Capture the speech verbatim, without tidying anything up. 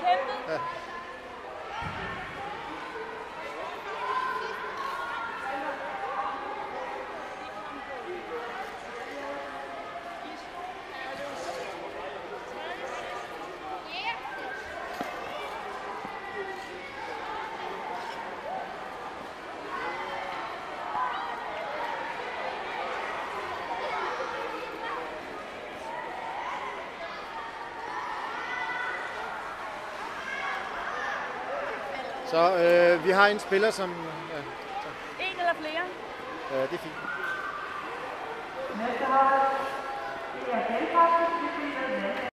hentet. Ja. Så øh, vi har en spiller, som... Ja, En eller flere? ja, det er fint. Næste hold, det er Helford, det er